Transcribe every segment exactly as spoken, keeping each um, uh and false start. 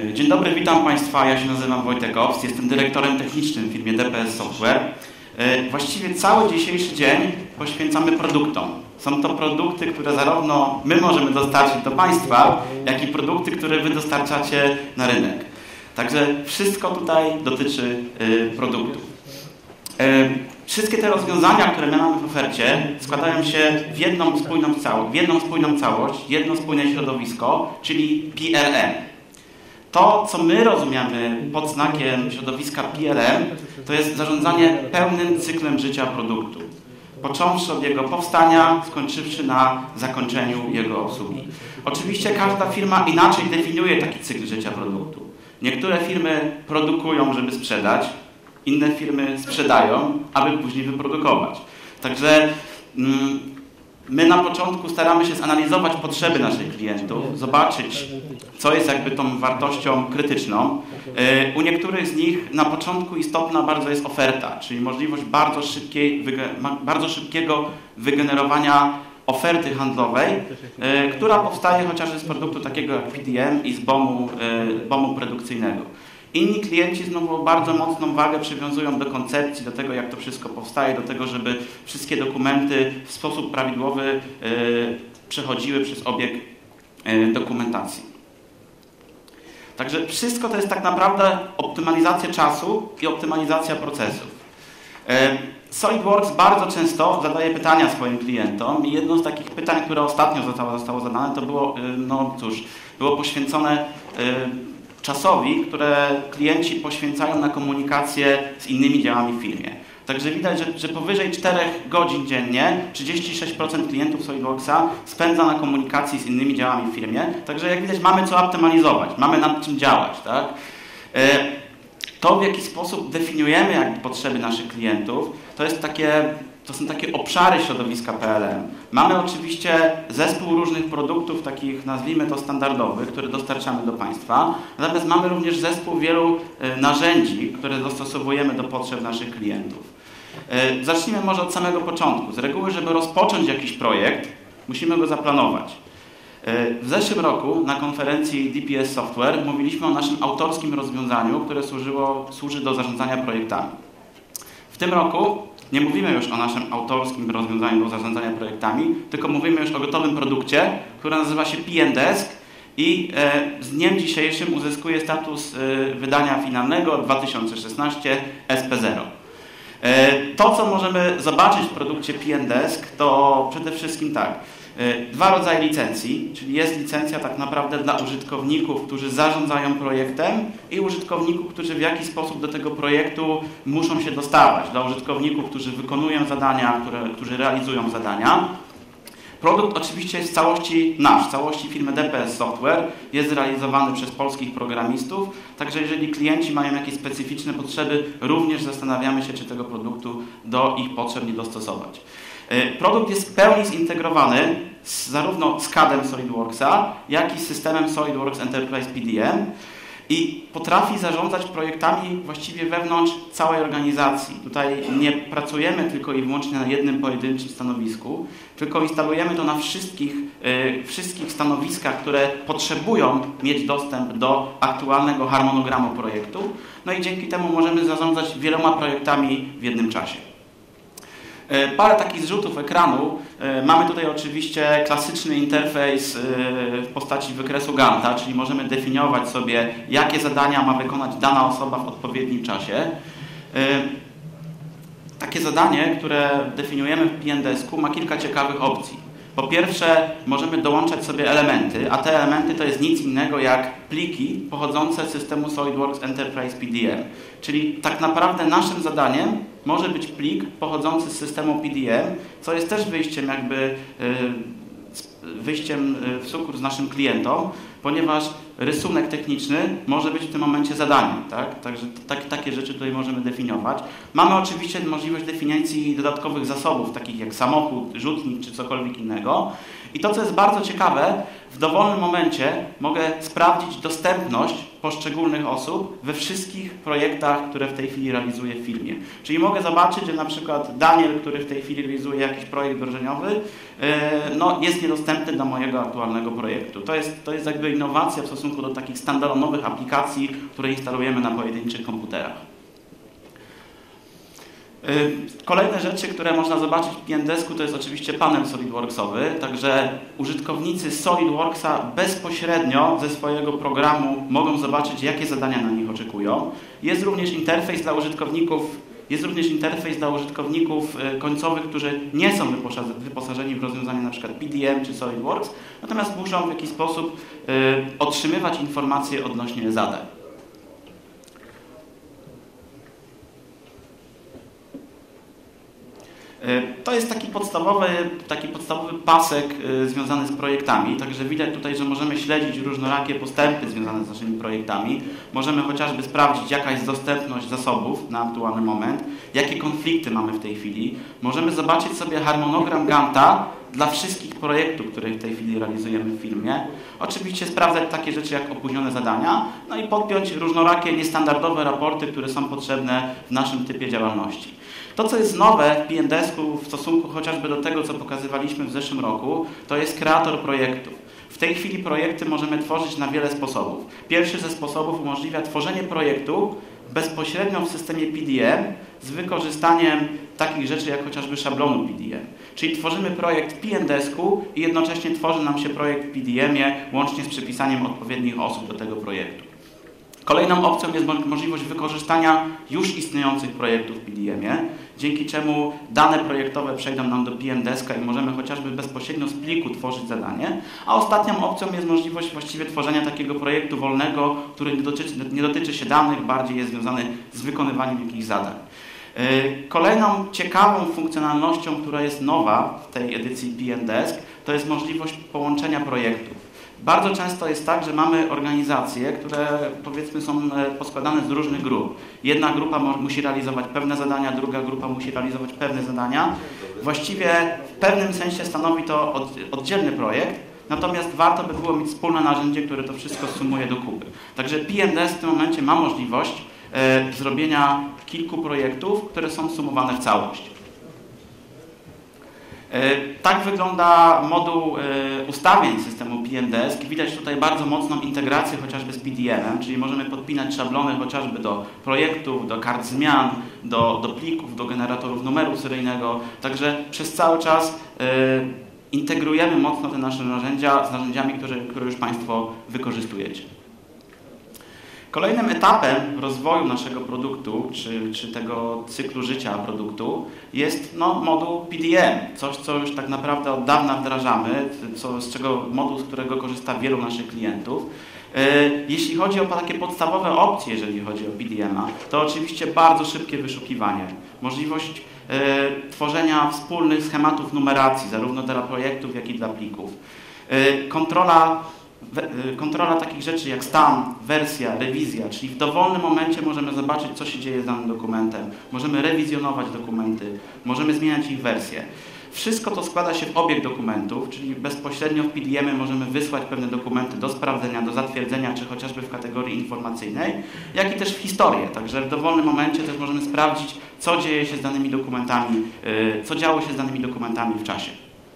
Dzień dobry, witam Państwa, ja się nazywam Wojtek Ops, jestem dyrektorem technicznym w firmie D P S Software. Właściwie cały dzisiejszy dzień poświęcamy produktom. Są to produkty, które zarówno my możemy dostarczyć do Państwa, jak i produkty, które Wy dostarczacie na rynek. Także wszystko tutaj dotyczy produktów. Wszystkie te rozwiązania, które my mamy w ofercie, składają się w jedną spójną całość, w jedną spójną całość, jedno spójne środowisko, czyli P L M. To, co my rozumiemy pod znakiem środowiska P L M, to jest zarządzanie pełnym cyklem życia produktu. Począwszy od jego powstania, skończywszy na zakończeniu jego obsługi. Oczywiście każda firma inaczej definiuje taki cykl życia produktu. Niektóre firmy produkują, żeby sprzedać, inne firmy sprzedają, aby później wyprodukować. Także mm, my na początku staramy się zanalizować potrzeby naszych klientów, zobaczyć, co jest jakby tą wartością krytyczną. U niektórych z nich na początku istotna bardzo jest oferta, czyli możliwość bardzo, szybkiej, bardzo szybkiego wygenerowania oferty handlowej, która powstaje chociażby z produktu takiego jak P D M i z B O M-u, B O M-u produkcyjnego. Inni klienci znowu bardzo mocną wagę przywiązują do koncepcji, do tego, jak to wszystko powstaje, do tego, żeby wszystkie dokumenty w sposób prawidłowy y, przechodziły przez obieg y, dokumentacji. Także wszystko to jest tak naprawdę optymalizacja czasu i optymalizacja procesów. Y, SolidWorks bardzo często zadaje pytania swoim klientom i jedno z takich pytań, które ostatnio zostało, zostało zadane, to było, y, no cóż, było poświęcone y, czasowi, które klienci poświęcają na komunikację z innymi działami w firmie. Także widać, że, że powyżej czterech godzin dziennie trzydzieści sześć procent klientów SolidWorksa spędza na komunikacji z innymi działami w firmie. Także jak widać, mamy co optymalizować, mamy nad czym działać. Tak? To, w jaki sposób definiujemy jakby potrzeby naszych klientów, to jest takie, to są takie obszary środowiska P L M. Mamy oczywiście zespół różnych produktów, takich nazwijmy to standardowych, które dostarczamy do Państwa. Natomiast mamy również zespół wielu narzędzi, które dostosowujemy do potrzeb naszych klientów. Zacznijmy może od samego początku. Z reguły, żeby rozpocząć jakiś projekt, musimy go zaplanować. W zeszłym roku na konferencji D P S Software mówiliśmy o naszym autorskim rozwiązaniu, które służyło, służy do zarządzania projektami. W tym roku nie mówimy już o naszym autorskim rozwiązaniu do zarządzania projektami, tylko mówimy już o gotowym produkcie, który nazywa się P and Desk i e, z dniem dzisiejszym uzyskuje status e, wydania finalnego dwa tysiące szesnaście S P zero. E, to, co możemy zobaczyć w produkcie P and Desk, to przede wszystkim tak. Dwa rodzaje licencji, czyli jest licencja tak naprawdę dla użytkowników, którzy zarządzają projektem i użytkowników, którzy w jakiś sposób do tego projektu muszą się dostawać. Dla użytkowników, którzy wykonują zadania, które, którzy realizują zadania. Produkt oczywiście jest w całości nasz, w całości firmy D P S Software, jest zrealizowany przez polskich programistów, także jeżeli klienci mają jakieś specyficzne potrzeby, również zastanawiamy się, czy tego produktu do ich potrzeb nie dostosować. Produkt jest w pełni zintegrowany z, zarówno z C A D-em SolidWorksa, jak i z systemem SolidWorks Enterprise P D M i potrafi zarządzać projektami właściwie wewnątrz całej organizacji. Tutaj nie pracujemy tylko i wyłącznie na jednym pojedynczym stanowisku, tylko instalujemy to na wszystkich, yy, wszystkich stanowiskach, które potrzebują mieć dostęp do aktualnego harmonogramu projektu. No i dzięki temu możemy zarządzać wieloma projektami w jednym czasie. Parę takich zrzutów ekranu. Mamy tutaj oczywiście klasyczny interfejs w postaci wykresu Ganta, czyli możemy definiować sobie, jakie zadania ma wykonać dana osoba w odpowiednim czasie. Takie zadanie, które definiujemy w P and Desku, ma kilka ciekawych opcji. Po pierwsze, możemy dołączać sobie elementy, a te elementy to jest nic innego jak pliki pochodzące z systemu SolidWorks Enterprise P D M. Czyli tak naprawdę naszym zadaniem może być plik pochodzący z systemu P D M, co jest też wyjściem jakby wyjściem w sukurs naszym klientom, ponieważ rysunek techniczny może być w tym momencie zadaniem. Tak? Także tak, takie rzeczy tutaj możemy definiować. Mamy oczywiście możliwość definicji dodatkowych zasobów, takich jak samochód, rzutnik czy cokolwiek innego. I to, co jest bardzo ciekawe, w dowolnym momencie mogę sprawdzić dostępność poszczególnych osób we wszystkich projektach, które w tej chwili realizuję w firmie. Czyli mogę zobaczyć, że na przykład Daniel, który w tej chwili realizuje jakiś projekt wdrożeniowy, no, jest niedostępny dla mojego aktualnego projektu. To jest, to jest jakby innowacja w stosunku do takich standardowych aplikacji, które instalujemy na pojedynczych komputerach. Kolejne rzeczy, które można zobaczyć w P N Desku, to jest oczywiście panel SolidWorksowy, także użytkownicy SolidWorksa bezpośrednio ze swojego programu mogą zobaczyć, jakie zadania na nich oczekują. Jest również interfejs dla użytkowników, jest również interfejs dla użytkowników końcowych, którzy nie są wyposażeni w rozwiązania np. P D M czy SolidWorks, natomiast muszą w jakiś sposób otrzymywać informacje odnośnie zadań. To jest taki podstawowy, taki podstawowy pasek związany z projektami, także widać tutaj, że możemy śledzić różnorakie postępy związane z naszymi projektami. Możemy chociażby sprawdzić, jaka jest dostępność zasobów na aktualny moment, jakie konflikty mamy w tej chwili. Możemy zobaczyć sobie harmonogram Ganta dla wszystkich projektów, które w tej chwili realizujemy w firmie. Oczywiście sprawdzać takie rzeczy jak opóźnione zadania, no i podpiąć różnorakie, niestandardowe raporty, które są potrzebne w naszym typie działalności. To, co jest nowe w P N Desku w stosunku chociażby do tego, co pokazywaliśmy w zeszłym roku, to jest kreator projektów. W tej chwili projekty możemy tworzyć na wiele sposobów. Pierwszy ze sposobów umożliwia tworzenie projektu bezpośrednio w systemie P D M z wykorzystaniem takich rzeczy jak chociażby szablonu P D M. Czyli tworzymy projekt w P N Desku i jednocześnie tworzy nam się projekt w P D M-ie łącznie z przypisaniem odpowiednich osób do tego projektu. Kolejną opcją jest możliwość wykorzystania już istniejących projektów w P D M-ie, dzięki czemu dane projektowe przejdą nam do P N Deska i możemy chociażby bezpośrednio z pliku tworzyć zadanie, a ostatnią opcją jest możliwość właściwie tworzenia takiego projektu wolnego, który nie dotyczy, nie dotyczy się danych, bardziej jest związany z wykonywaniem jakichś zadań. Kolejną ciekawą funkcjonalnością, która jest nowa w tej edycji P N Desk, to jest możliwość połączenia projektów. Bardzo często jest tak, że mamy organizacje, które powiedzmy są poskładane z różnych grup. Jedna grupa musi realizować pewne zadania, druga grupa musi realizować pewne zadania. Właściwie w pewnym sensie stanowi to od, oddzielny projekt, natomiast warto by było mieć wspólne narzędzie, które to wszystko sumuje do kupy. Także P N Desk w tym momencie ma możliwość e, zrobienia kilku projektów, które są sumowane w całość. Tak wygląda moduł ustawień systemu P N Desk. Widać tutaj bardzo mocną integrację chociażby z P D M-em, czyli możemy podpinać szablony chociażby do projektów, do kart zmian, do, do plików, do generatorów numeru seryjnego. Także przez cały czas integrujemy mocno te nasze narzędzia z narzędziami, które, które już Państwo wykorzystujecie. Kolejnym etapem rozwoju naszego produktu, czy, czy tego cyklu życia produktu jest no, moduł P D M. Coś, co już tak naprawdę od dawna wdrażamy, co, z czego moduł, z którego korzysta wielu naszych klientów. Jeśli chodzi o takie podstawowe opcje, jeżeli chodzi o P D M-a, to oczywiście bardzo szybkie wyszukiwanie. Możliwość tworzenia wspólnych schematów numeracji, zarówno dla projektów, jak i dla plików. Kontrola Kontrola takich rzeczy jak stan, wersja, rewizja, czyli w dowolnym momencie możemy zobaczyć, co się dzieje z danym dokumentem. Możemy rewizjonować dokumenty, możemy zmieniać ich wersję. Wszystko to składa się w obieg dokumentów, czyli bezpośrednio w P D M-ie możemy wysłać pewne dokumenty do sprawdzenia, do zatwierdzenia, czy chociażby w kategorii informacyjnej, jak i też w historię. Także w dowolnym momencie też możemy sprawdzić, co dzieje się z danymi dokumentami, co działo się z danymi dokumentami w czasie.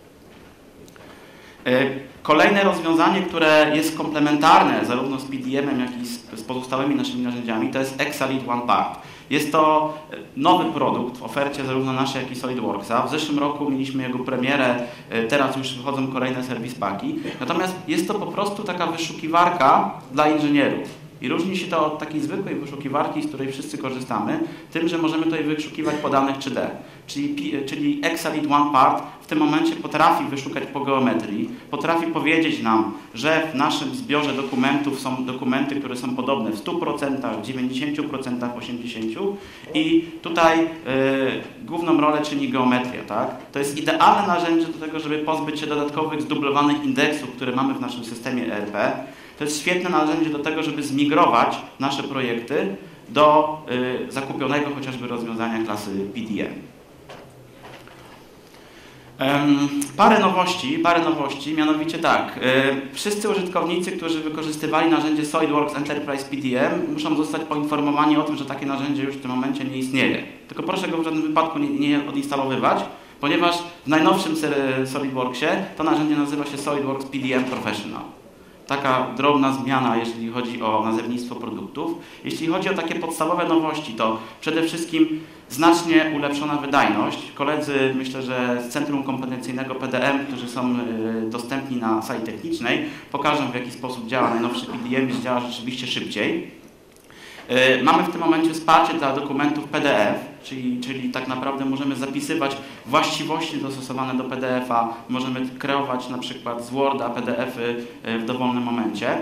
Kolejne rozwiązanie, które jest komplementarne zarówno z P D M-em, jak i z, z pozostałymi naszymi narzędziami, to jest Exalit One Part. Jest to nowy produkt w ofercie zarówno naszej, jak i SolidWorksa. W zeszłym roku mieliśmy jego premierę, teraz już wychodzą kolejne serwis paki. Natomiast jest to po prostu taka wyszukiwarka dla inżynierów. I różni się to od takiej zwykłej wyszukiwarki, z której wszyscy korzystamy, tym, że możemy tutaj wyszukiwać po danych trzy D. Czyli, czyli Exalit One Part w tym momencie potrafi wyszukać po geometrii, potrafi powiedzieć nam, że w naszym zbiorze dokumentów są dokumenty, które są podobne w stu procentach, w dziewięćdziesięciu procentach, osiemdziesięciu procentach i tutaj y, główną rolę czyni geometria. Tak? To jest idealne narzędzie do tego, żeby pozbyć się dodatkowych zdublowanych indeksów, które mamy w naszym systemie E R P. To jest świetne narzędzie do tego, żeby zmigrować nasze projekty do y, zakupionego chociażby rozwiązania klasy P D M. Parę nowości, parę nowości, mianowicie tak, wszyscy użytkownicy, którzy wykorzystywali narzędzie SolidWorks Enterprise P D M, muszą zostać poinformowani o tym, że takie narzędzie już w tym momencie nie istnieje. Tylko proszę go w żadnym wypadku nie, nie odinstalowywać, ponieważ w najnowszym SolidWorksie to narzędzie nazywa się SolidWorks P D M Professional. Taka drobna zmiana, jeżeli chodzi o nazewnictwo produktów. Jeśli chodzi o takie podstawowe nowości, to przede wszystkim znacznie ulepszona wydajność. Koledzy, myślę, że z Centrum Kompetencyjnego P D M, którzy są dostępni na sali technicznej, pokażą, w jaki sposób działa najnowszy P D M i działa rzeczywiście szybciej. Mamy w tym momencie wsparcie dla dokumentów P D F, czyli, czyli tak naprawdę możemy zapisywać właściwości dostosowane do P D F a, możemy kreować na przykład z Worda P D F y w dowolnym momencie.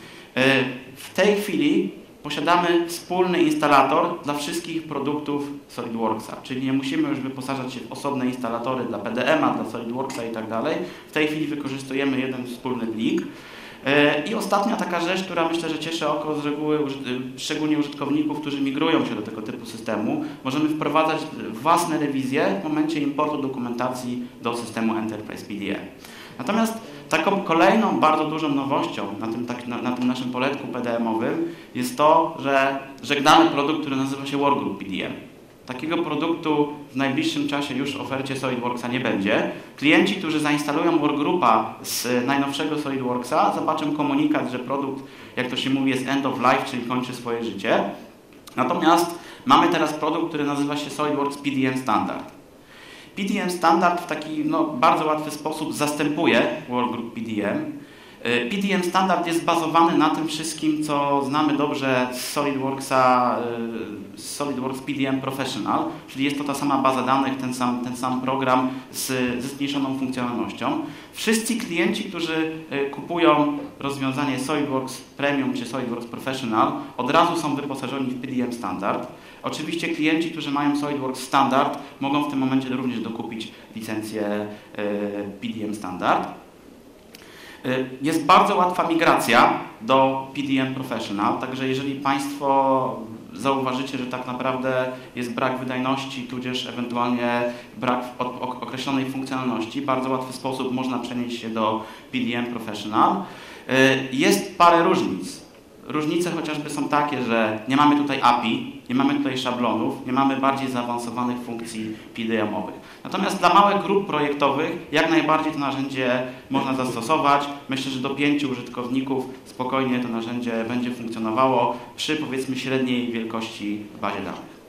W tej chwili posiadamy wspólny instalator dla wszystkich produktów SolidWorksa, czyli nie musimy już wyposażać się w osobne instalatory dla P D M a, dla SolidWorksa i tak dalej. W tej chwili wykorzystujemy jeden wspólny plik. I ostatnia taka rzecz, która myślę, że cieszy oko z reguły, szczególnie użytkowników, którzy migrują się do tego typu systemu, możemy wprowadzać własne rewizje w momencie importu dokumentacji do systemu Enterprise P D M. Natomiast taką kolejną bardzo dużą nowością na tym, tak, na, na tym naszym poletku P D M-owym jest to, że żegnamy produkt, który nazywa się Workgroup P D M. Takiego produktu w najbliższym czasie już w ofercie SolidWorksa nie będzie. Klienci, którzy zainstalują Workgroupa z najnowszego SolidWorksa, zobaczą komunikat, że produkt, jak to się mówi, jest end of life, czyli kończy swoje życie. Natomiast mamy teraz produkt, który nazywa się SolidWorks P D M Standard. P D M Standard w taki no, bardzo łatwy sposób zastępuje Workgroup P D M. P D M Standard jest bazowany na tym wszystkim, co znamy dobrze z SolidWorksa, z SolidWorks P D M Professional, czyli jest to ta sama baza danych, ten sam, ten sam program z, ze zmniejszoną funkcjonalnością. Wszyscy klienci, którzy kupują rozwiązanie SolidWorks Premium czy SolidWorks Professional, od razu są wyposażeni w P D M Standard. Oczywiście klienci, którzy mają SolidWorks Standard, mogą w tym momencie również dokupić licencję P D M Standard. Jest bardzo łatwa migracja do P D M Professional, także jeżeli Państwo zauważycie, że tak naprawdę jest brak wydajności, tudzież ewentualnie brak określonej funkcjonalności, w bardzo łatwy sposób można przenieść się do P D M Professional. Jest parę różnic. Różnice chociażby są takie, że nie mamy tutaj A P I, nie mamy tutaj szablonów, nie mamy bardziej zaawansowanych funkcji P D M-owych. Natomiast dla małych grup projektowych jak najbardziej to narzędzie można zastosować. Myślę, że do pięciu użytkowników spokojnie to narzędzie będzie funkcjonowało przy powiedzmy średniej wielkości w bazie danych.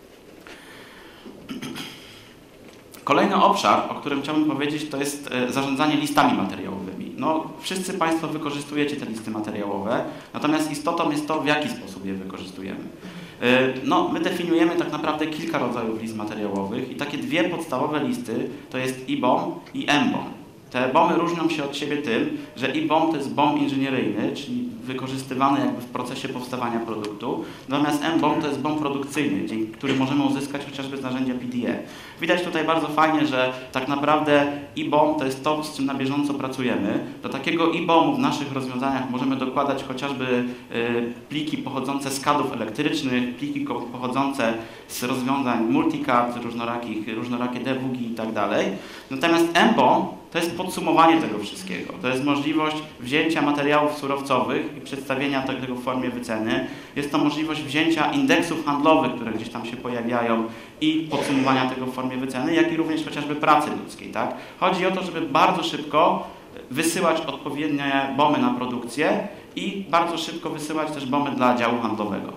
Kolejny obszar, o którym chciałbym powiedzieć, to jest zarządzanie listami materiałowymi. No, wszyscy Państwo wykorzystujecie te listy materiałowe, natomiast istotą jest to, w jaki sposób je wykorzystujemy. No, my definiujemy tak naprawdę kilka rodzajów list materiałowych i takie dwie podstawowe listy to jest I B O M i M B O M. Te bomy różnią się od siebie tym, że I B O M to jest B O M inżynieryjny, czyli wykorzystywany jakby w procesie powstawania produktu, natomiast M B O M to jest B O M produkcyjny, dzięki który możemy uzyskać chociażby z narzędzia P D E. Widać tutaj bardzo fajnie, że tak naprawdę I B O M to jest to, z czym na bieżąco pracujemy. Do takiego I B O M-u w naszych rozwiązaniach możemy dokładać chociażby y, pliki pochodzące z kadów elektrycznych, pliki pochodzące z rozwiązań multicad, różnorakich, różnorakie debugi i tak dalej. Natomiast M B O M to jest podsumowanie tego wszystkiego. To jest możliwość wzięcia materiałów surowcowych i przedstawienia tego w formie wyceny. Jest to możliwość wzięcia indeksów handlowych, które gdzieś tam się pojawiają i podsumowania tego w formie wyceny, jak i również chociażby pracy ludzkiej. Tak? Chodzi o to, żeby bardzo szybko wysyłać odpowiednie bomy na produkcję i bardzo szybko wysyłać też bomy dla działu handlowego.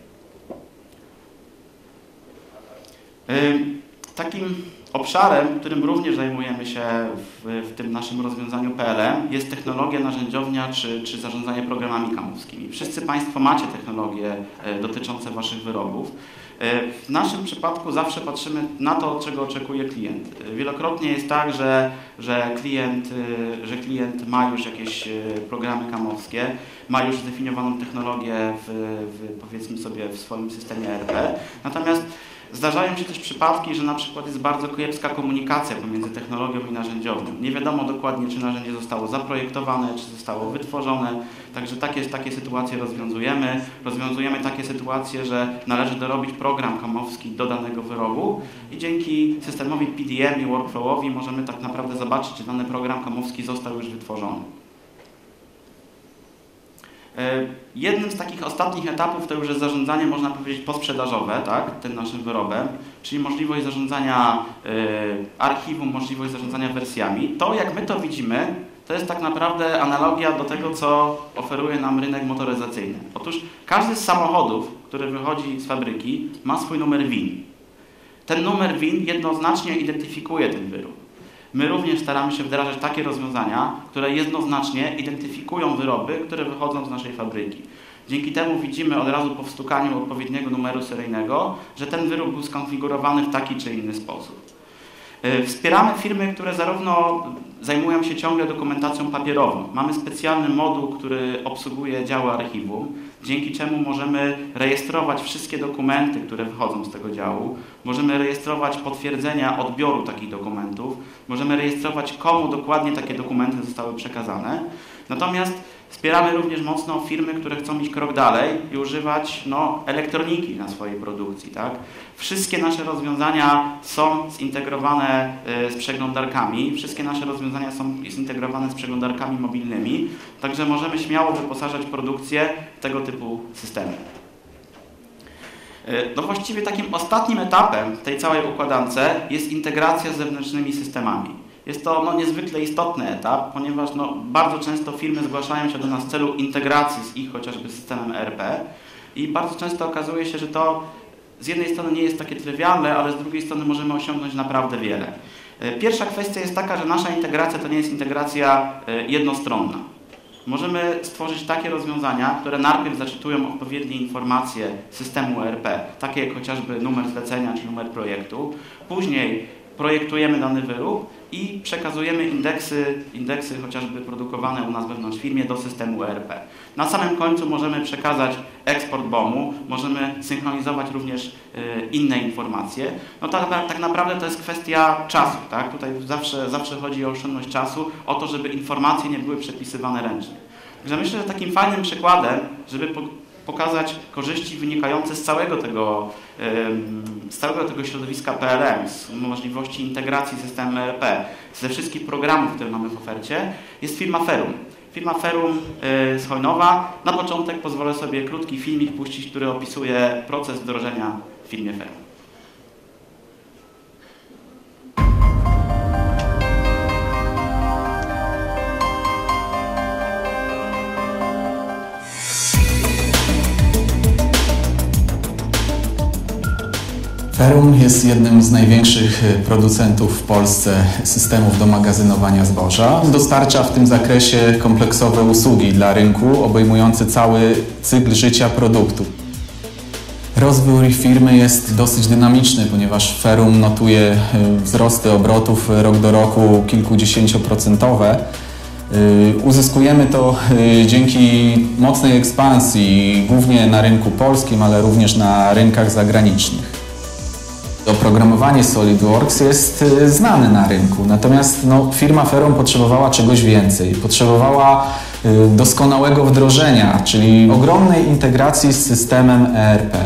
Takim obszarem, którym również zajmujemy się w, w tym naszym rozwiązaniu P L M, jest technologia narzędziownia czy, czy zarządzanie programami kamowskimi. Wszyscy Państwo macie technologie e, dotyczące Waszych wyrobów. E, w naszym przypadku zawsze patrzymy na to, czego oczekuje klient. E, wielokrotnie jest tak, że, że, klient, e, że klient ma już jakieś e, programy kamowskie, ma już zdefiniowaną technologię w, w, powiedzmy sobie w swoim systemie E R P. Natomiast Zdarzają się też przypadki, że na przykład jest bardzo kiepska komunikacja pomiędzy technologią i narzędziowym. Nie wiadomo dokładnie, czy narzędzie zostało zaprojektowane, czy zostało wytworzone. Także takie, takie sytuacje rozwiązujemy. Rozwiązujemy takie sytuacje, że należy dorobić program kamowski do danego wyrobu i dzięki systemowi P D M i workflowowi możemy tak naprawdę zobaczyć, czy dany program kamowski został już wytworzony. Jednym z takich ostatnich etapów to już jest zarządzanie, można powiedzieć, posprzedażowe, tak, tym naszym wyrobem, czyli możliwość zarządzania y, archiwum, możliwość zarządzania wersjami. To, jak my to widzimy, to jest tak naprawdę analogia do tego, co oferuje nam rynek motoryzacyjny. Otóż każdy z samochodów, który wychodzi z fabryki, ma swój numer V I N. Ten numer V I N jednoznacznie identyfikuje ten wyrób. My również staramy się wdrażać takie rozwiązania, które jednoznacznie identyfikują wyroby, które wychodzą z naszej fabryki. Dzięki temu widzimy od razu po wstukaniu odpowiedniego numeru seryjnego, że ten wyrób był skonfigurowany w taki czy inny sposób. Wspieramy firmy, które zarówno zajmują się ciągle dokumentacją papierową. Mamy specjalny moduł, który obsługuje działy archiwum, dzięki czemu możemy rejestrować wszystkie dokumenty, które wychodzą z tego działu. Możemy rejestrować potwierdzenia odbioru takich dokumentów. Możemy rejestrować, komu dokładnie takie dokumenty zostały przekazane. Natomiast wspieramy również mocno firmy, które chcą iść krok dalej i używać no, elektroniki na swojej produkcji. Tak? Wszystkie nasze rozwiązania są zintegrowane y, z przeglądarkami, wszystkie nasze rozwiązania są zintegrowane z przeglądarkami mobilnymi, także możemy śmiało wyposażać produkcję w tego typu systemy. No właściwie takim ostatnim etapem tej całej układance jest integracja z zewnętrznymi systemami. Jest to no, niezwykle istotny etap, ponieważ no, bardzo często firmy zgłaszają się do nas w celu integracji z ich chociażby systemem E R P i bardzo często okazuje się, że to z jednej strony nie jest takie trywialne, ale z drugiej strony możemy osiągnąć naprawdę wiele. Pierwsza kwestia jest taka, że nasza integracja to nie jest integracja jednostronna. Możemy stworzyć takie rozwiązania, które najpierw zaczytują odpowiednie informacje systemu E R P, takie jak chociażby numer zlecenia czy numer projektu, później projektujemy dany wyrób i przekazujemy indeksy, indeksy chociażby produkowane u nas wewnątrz firmie do systemu E R P. Na samym końcu możemy przekazać eksport B O M-u, możemy synchronizować również y, inne informacje. No tak, tak naprawdę to jest kwestia czasu. Tak? Tutaj zawsze, zawsze chodzi o oszczędność czasu, o to, żeby informacje nie były przepisywane ręcznie. Także myślę, że takim fajnym przykładem, żeby po, pokazać korzyści wynikające z całego tego, z całego tego środowiska P L M, z możliwości integracji systemu E R P, ze wszystkich programów, które mamy w ofercie, jest firma Ferum. Firma Ferum z Chojnowa. Na początek pozwolę sobie krótki filmik puścić, który opisuje proces wdrożenia w firmie Ferum. Ferum jest jednym z największych producentów w Polsce systemów do magazynowania zboża. Dostarcza w tym zakresie kompleksowe usługi dla rynku, obejmujące cały cykl życia produktu. Rozwój firmy jest dosyć dynamiczny, ponieważ Ferum notuje wzrosty obrotów rok do roku kilkudziesięcioprocentowe. Uzyskujemy to dzięki mocnej ekspansji, głównie na rynku polskim, ale również na rynkach zagranicznych. Oprogramowanie SolidWorks jest znane na rynku, natomiast no, firma Ferum potrzebowała czegoś więcej. Potrzebowała doskonałego wdrożenia, czyli ogromnej integracji z systemem E R P.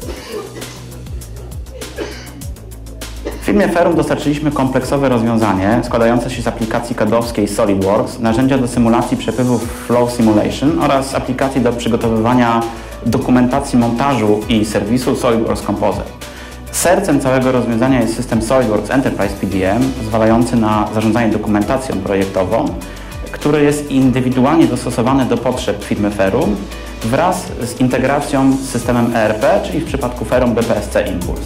W firmie Ferum dostarczyliśmy kompleksowe rozwiązanie składające się z aplikacji kadowskiej SolidWorks, narzędzia do symulacji przepływów Flow Simulation oraz aplikacji do przygotowywania dokumentacji montażu i serwisu SolidWorks Composer. Sercem całego rozwiązania jest system SolidWorks Enterprise P D M, pozwalający na zarządzanie dokumentacją projektową, który jest indywidualnie dostosowany do potrzeb firmy Ferum wraz z integracją z systemem E R P, czyli w przypadku Ferum B P S C Impulse.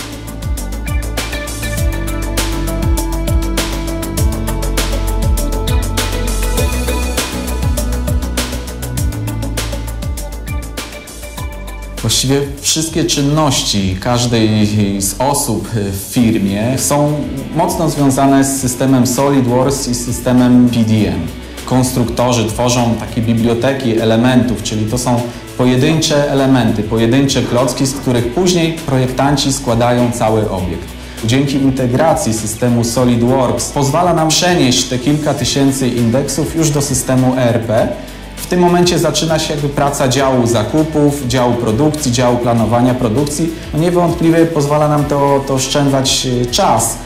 Właściwie wszystkie czynności każdej z osób w firmie są mocno związane z systemem SolidWorks i systemem P D M. konstruktorzy tworzą takie biblioteki elementów, czyli to są pojedyncze elementy, pojedyncze klocki, z których później projektanci składają cały obiekt. Dzięki integracji systemu SolidWorks pozwala nam przenieść te kilka tysięcy indeksów już do systemu E R P. W tym momencie zaczyna się jakby praca działu zakupów, działu produkcji, działu planowania produkcji. No niewątpliwie pozwala nam to, to oszczędzać czas.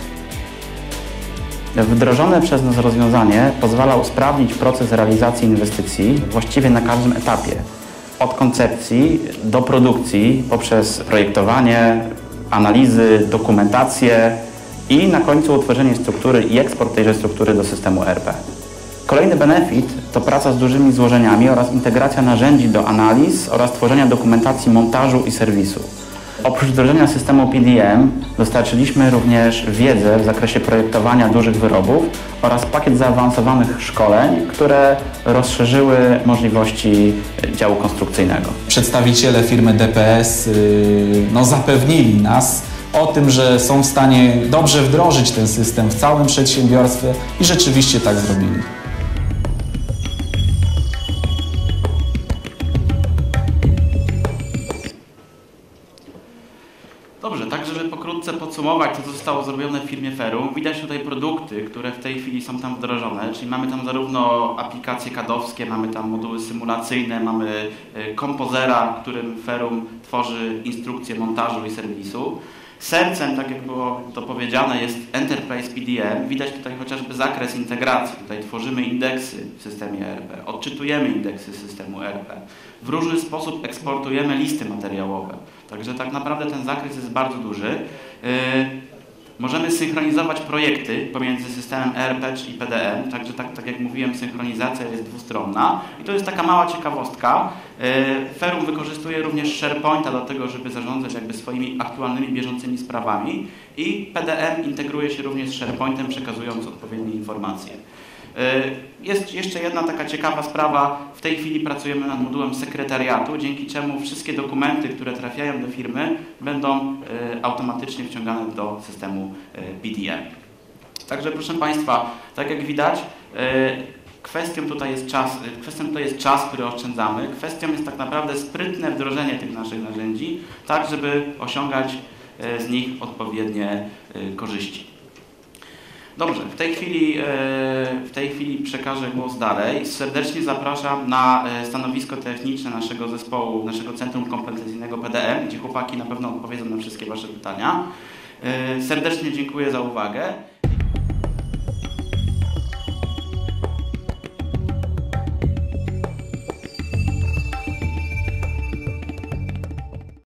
Wdrożone przez nas rozwiązanie pozwala usprawnić proces realizacji inwestycji właściwie na każdym etapie. Od koncepcji do produkcji poprzez projektowanie, analizy, dokumentację i na końcu utworzenie struktury i eksport tejże struktury do systemu E R P. Kolejny benefit to praca z dużymi złożeniami oraz integracja narzędzi do analiz oraz tworzenia dokumentacji montażu i serwisu. Oprócz wdrożenia systemu P D M dostarczyliśmy również wiedzę w zakresie projektowania dużych wyrobów oraz pakiet zaawansowanych szkoleń, które rozszerzyły możliwości działu konstrukcyjnego. Przedstawiciele firmy D P S yy, no, zapewnili nas o tym, że są w stanie dobrze wdrożyć ten system w całym przedsiębiorstwie i rzeczywiście tak zrobili. Dobrze, tak żeby pokrótce podsumować, co zostało zrobione w firmie Ferum, widać tutaj produkty, które w tej chwili są tam wdrożone, czyli mamy tam zarówno aplikacje kadowskie, mamy tam moduły symulacyjne, mamy kompozera, w którym Ferum tworzy instrukcje montażu i serwisu. Sercem, tak jak było to powiedziane, jest Enterprise P D M. Widać tutaj chociażby zakres integracji. Tutaj tworzymy indeksy w systemie E R P, odczytujemy indeksy systemu E R P. W różny sposób eksportujemy listy materiałowe. Także tak naprawdę ten zakres jest bardzo duży. Yy, możemy synchronizować projekty pomiędzy systemem E R P i P D M. Także tak, tak jak mówiłem, synchronizacja jest dwustronna. I to jest taka mała ciekawostka. Yy, Ferum wykorzystuje również SharePointa do tego, żeby zarządzać jakby swoimi aktualnymi, bieżącymi sprawami. I P D M integruje się również z SharePointem, przekazując odpowiednie informacje. Jest jeszcze jedna taka ciekawa sprawa. W tej chwili pracujemy nad modułem sekretariatu, dzięki czemu wszystkie dokumenty, które trafiają do firmy, będą automatycznie wciągane do systemu P D M. Także proszę Państwa, tak jak widać, kwestią tutaj jest czas, kwestią tutaj jest czas, który oszczędzamy. Kwestią jest tak naprawdę sprytne wdrożenie tych naszych narzędzi, tak żeby osiągać z nich odpowiednie korzyści. Dobrze, w tej chwili, w tej chwili przekażę głos dalej. Serdecznie zapraszam na stanowisko techniczne naszego zespołu, naszego Centrum Kompetencyjnego P D M, gdzie chłopaki na pewno odpowiedzą na wszystkie Wasze pytania. Serdecznie dziękuję za uwagę.